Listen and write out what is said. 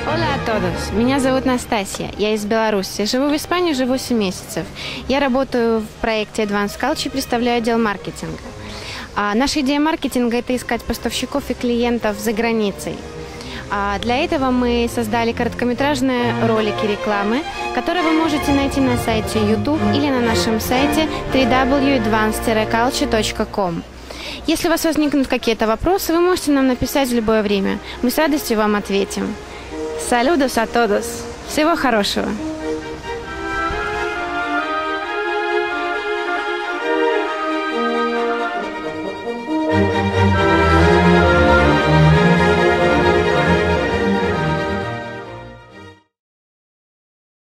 Hola a todos. Меня зовут Настасья. Я из Беларуси. Живу в Испании уже 8 месяцев. Я работаю в проекте Advanced Culture и представляю отдел маркетинга. Наша идея маркетинга – это искать поставщиков и клиентов за границей. Для этого мы создали короткометражные ролики рекламы, которые вы можете найти на сайте YouTube или на нашем сайте www.advanced-culture.com. Если у вас возникнут какие-то вопросы, вы можете нам написать в любое время. Мы с радостью вам ответим. Saludos a todos. Всего хорошего.